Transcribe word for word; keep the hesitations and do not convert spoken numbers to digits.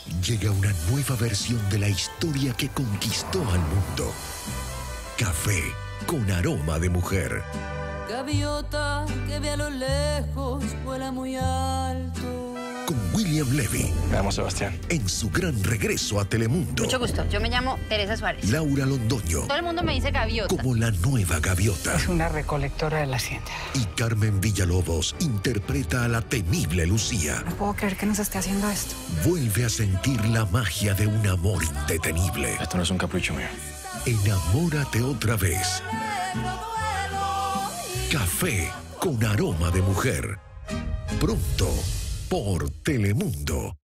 llega una nueva versión de la historia que conquistó al mundo. Café con aroma de mujer. Gaviota que ve a lo lejos, vuela muy alto. Con William Levy. Me llamo Sebastián. En su gran regreso a Telemundo. Mucho gusto, yo me llamo Teresa Suárez. Laura Londoño. Todo el mundo me dice gaviota. Como la nueva gaviota. Es una recolectora de la hacienda. Y Carmen Villalobos interpreta a la temible Lucía. No puedo creer que nos esté haciendo esto. Vuelve a sentir la magia de un amor indetenible. Esto no es un capricho mío. Enamórate otra vez. Café con aroma de mujer. Pronto por Telemundo.